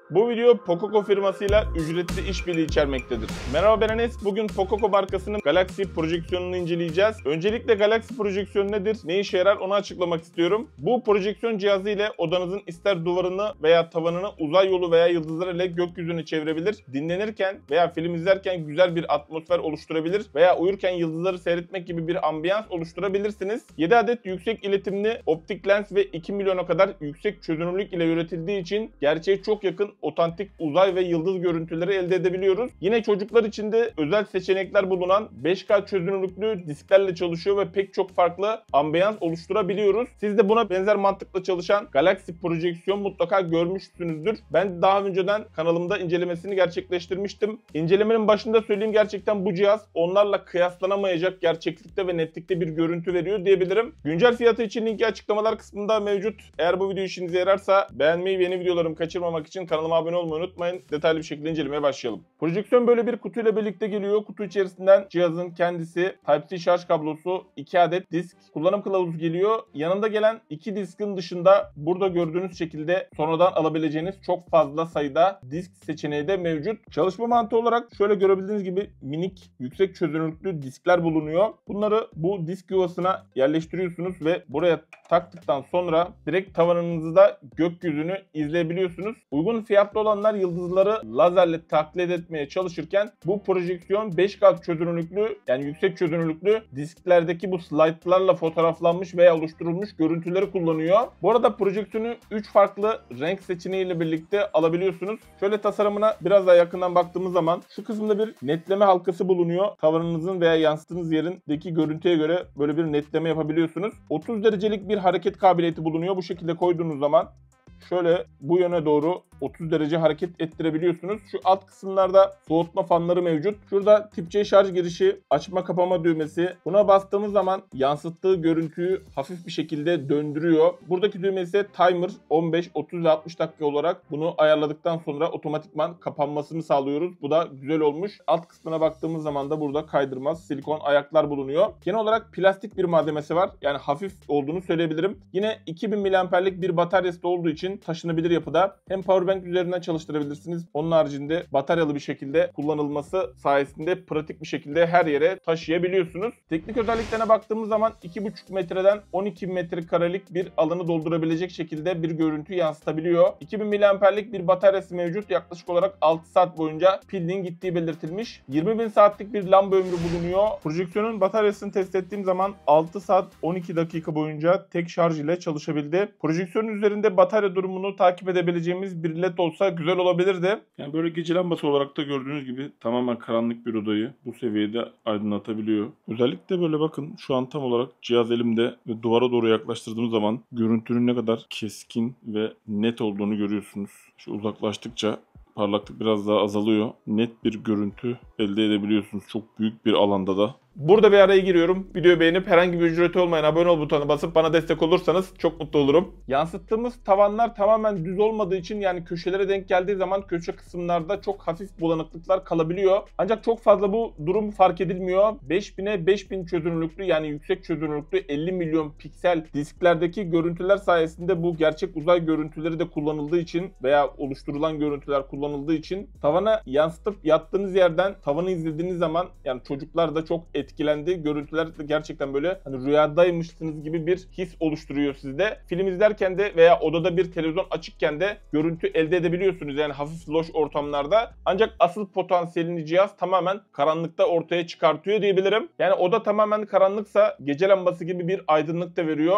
Bu video Pococo firmasıyla ücretli işbirliği içermektedir. Merhaba, ben Enes. Bugün Pococo markasının Galaxy projeksiyonunu inceleyeceğiz. Öncelikle Galaxy projeksiyon nedir, ne işe yarar onu açıklamak istiyorum. Bu projeksiyon cihazı ile odanızın ister duvarını veya tavanını uzay yolu veya yıldızlar ile gökyüzünü çevirebilir. Dinlenirken veya film izlerken güzel bir atmosfer oluşturabilir veya uyurken yıldızları seyretmek gibi bir ambiyans oluşturabilirsiniz. 7 adet yüksek iletimli optik lens ve 2 milyona kadar yüksek çözünürlük ile üretildiği için gerçeğe çok yakın otantik uzay ve yıldız görüntüleri elde edebiliyoruz. Yine çocuklar için de özel seçenekler bulunan 5K çözünürlüklü disklerle çalışıyor ve pek çok farklı ambiyans oluşturabiliyoruz. Siz de buna benzer mantıkla çalışan Galaxy projeksiyon mutlaka görmüşsünüzdür. Ben daha önceden kanalımda incelemesini gerçekleştirmiştim. İncelemenin başında söyleyeyim, gerçekten bu cihaz onlarla kıyaslanamayacak gerçeklikte ve netlikte bir görüntü veriyor diyebilirim. Güncel fiyatı için linki açıklamalar kısmında mevcut. Eğer bu video işinize yararsa beğenmeyi ve yeni videolarımı kaçırmamak için kanalıma abone olmayı unutmayın. Detaylı bir şekilde incelemeye başlayalım. Projeksiyon böyle bir kutuyla birlikte geliyor. Kutu içerisinden cihazın kendisi, Type-C şarj kablosu, 2 adet disk, kullanım kılavuzu geliyor. Yanında gelen 2 diskin dışında burada gördüğünüz şekilde sonradan alabileceğiniz çok fazla sayıda disk seçeneği de mevcut. Çalışma mantığı olarak şöyle görebildiğiniz gibi minik, yüksek çözünürlüklü diskler bulunuyor. Bunları bu disk yuvasına yerleştiriyorsunuz ve buraya taktıktan sonra direkt tavanınızda gökyüzünü izleyebiliyorsunuz. Uygun fiyatlı olanlar yıldızları lazerle taklit etmeye çalışırken bu projeksiyon 5K çözünürlüklü, yani yüksek çözünürlüklü disklerdeki bu slaytlarla fotoğraflanmış veya oluşturulmuş görüntüleri kullanıyor. Bu arada projeksiyonu 3 farklı renk seçeneğiyle birlikte alabiliyorsunuz. Şöyle tasarımına biraz daha yakından baktığımız zaman şu kısımda bir netleme halkası bulunuyor. Tavanınızın veya yansıttığınız yerindeki görüntüye göre böyle bir netleme yapabiliyorsunuz. 30 derecelik bir hareket kabiliyeti bulunuyor. Bu şekilde koyduğunuz zaman şöyle bu yöne doğru 30 derece hareket ettirebiliyorsunuz. Şu alt kısımlarda soğutma fanları mevcut. Şurada Type-C şarj girişi, açma kapama düğmesi. Buna bastığımız zaman yansıttığı görüntüyü hafif bir şekilde döndürüyor. Buradaki düğme ise timer, 15, 30 ve 60 dakika olarak bunu ayarladıktan sonra otomatikman kapanmasını sağlıyoruz. Bu da güzel olmuş. Alt kısmına baktığımız zaman da burada kaydırmaz silikon ayaklar bulunuyor. Genel olarak plastik bir malzemesi var. Yani hafif olduğunu söyleyebilirim. Yine 2000 mAh'lik bir bataryası da olduğu için taşınabilir yapıda. Hem powerbank üzerinden çalıştırabilirsiniz. Onun haricinde bataryalı bir şekilde kullanılması sayesinde pratik bir şekilde her yere taşıyabiliyorsunuz. Teknik özelliklerine baktığımız zaman 2,5 metreden 12 metrekarelik bir alanı doldurabilecek şekilde bir görüntü yansıtabiliyor. 2000 mAh'lik bir bataryası mevcut. Yaklaşık olarak 6 saat boyunca pilin gittiği belirtilmiş. 20.000 saatlik bir lamba ömrü bulunuyor. Projeksiyonun bataryasını test ettiğim zaman 6 saat 12 dakika boyunca tek şarj ile çalışabildi. Projeksiyonun üzerinde batarya durumunu takip edebileceğimiz bir led olsa güzel olabilirdi. Yani böyle gece lambası olarak da gördüğünüz gibi tamamen karanlık bir odayı bu seviyede aydınlatabiliyor. Özellikle böyle bakın, şu an tam olarak cihaz elimde ve duvara doğru yaklaştırdığım zaman görüntünün ne kadar keskin ve net olduğunu görüyorsunuz. Şu uzaklaştıkça parlaklık biraz daha azalıyor. Net bir görüntü elde edebiliyorsunuz çok büyük bir alanda da. Burada bir araya giriyorum. Videoyu beğenip herhangi bir ücreti olmayan abone ol butonuna basıp bana destek olursanız çok mutlu olurum. Yansıttığımız tavanlar tamamen düz olmadığı için, yani köşelere denk geldiği zaman köşe kısımlarda çok hafif bulanıklıklar kalabiliyor. Ancak çok fazla bu durum fark edilmiyor. 5000'e 5000 çözünürlüklü, yani yüksek çözünürlüklü 50 milyon piksel disklerdeki görüntüler sayesinde bu gerçek uzay görüntüleri de kullanıldığı için veya oluşturulan görüntüler kullanıldığı için tavana yansıtıp yattığınız yerden tavanı izlediğiniz zaman, yani çocuklar da çok etkilendi. Görüntüler de gerçekten böyle hani rüyadaymışsınız gibi bir his oluşturuyor sizde. Film izlerken de veya odada bir televizyon açıkken de görüntü elde edebiliyorsunuz, yani hafif loş ortamlarda. Ancak asıl potansiyelini cihaz tamamen karanlıkta ortaya çıkartıyor diyebilirim. Yani oda tamamen karanlıksa gece lambası gibi bir aydınlık da veriyor.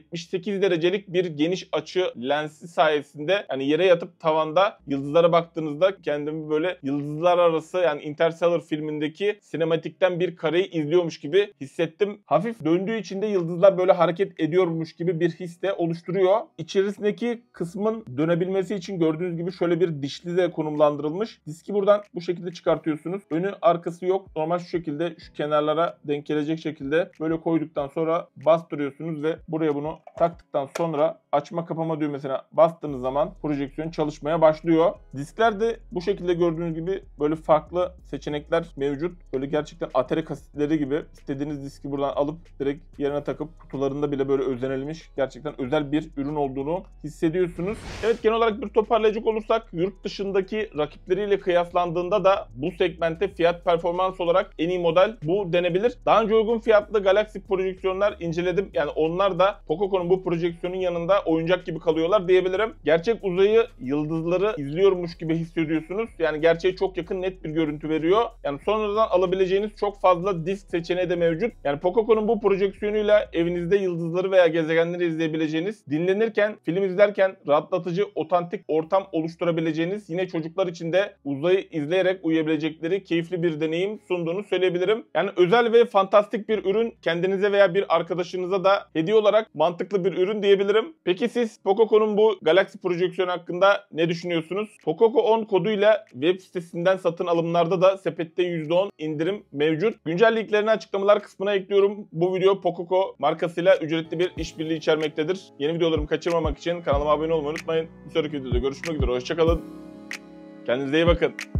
78 derecelik bir geniş açı lensi sayesinde yani yere yatıp tavanda yıldızlara baktığınızda kendimi böyle yıldızlar arası, yani Interstellar filmindeki sinematikten bir kareyi izliyormuş gibi hissettim. Hafif döndüğü için de yıldızlar böyle hareket ediyormuş gibi bir his de oluşturuyor. İçerisindeki kısmın dönebilmesi için gördüğünüz gibi şöyle bir dişli de konumlandırılmış. Diski buradan bu şekilde çıkartıyorsunuz. Önü arkası yok. Normal şu şekilde şu kenarlara denk gelecek şekilde böyle koyduktan sonra bastırıyorsunuz ve buraya bunu taktıktan sonra açma kapama düğmesine bastığınız zaman projeksiyon çalışmaya başlıyor. Disklerde bu şekilde gördüğünüz gibi böyle farklı seçenekler mevcut. Böyle gerçekten aterik asitleri diskleri gibi istediğiniz diski buradan alıp direkt yerine takıp kutularında bile böyle özenilmiş, gerçekten özel bir ürün olduğunu hissediyorsunuz. Evet, genel olarak bir toparlayacak olursak yurt dışındaki rakipleriyle kıyaslandığında da bu segmente fiyat performans olarak en iyi model bu denebilir. Daha önce uygun fiyatlı Galaxy projeksiyonlar inceledim. Yani onlar da Pococo'nun bu projeksiyonun yanında oyuncak gibi kalıyorlar diyebilirim. Gerçek uzayı, yıldızları izliyormuş gibi hissediyorsunuz. Yani gerçeğe çok yakın, net bir görüntü veriyor. Yani sonradan alabileceğiniz çok fazla disk seçeneği de mevcut. Yani Pococo'nun bu projeksiyonuyla evinizde yıldızları veya gezegenleri izleyebileceğiniz, dinlenirken, film izlerken rahatlatıcı, otantik ortam oluşturabileceğiniz, yine çocuklar için de uzayı izleyerek uyuyabilecekleri keyifli bir deneyim sunduğunu söyleyebilirim. Yani özel ve fantastik bir ürün, kendinize veya bir arkadaşınıza da hediye olarak mantıklı bir ürün diyebilirim. Peki siz Pococo'nun bu Galaxy projeksiyonu hakkında ne düşünüyorsunuz? Pococo 10 koduyla web sitesinden satın alımlarda da sepette %10 indirim mevcut. Güncel linklerini açıklamalar kısmına ekliyorum. Bu video Pococo markasıyla ücretli bir işbirliği içermektedir. Yeni videolarımı kaçırmamak için kanalıma abone olmayı unutmayın. Bir sonraki videoda görüşmek üzere. Hoşçakalın. Kendinize iyi bakın.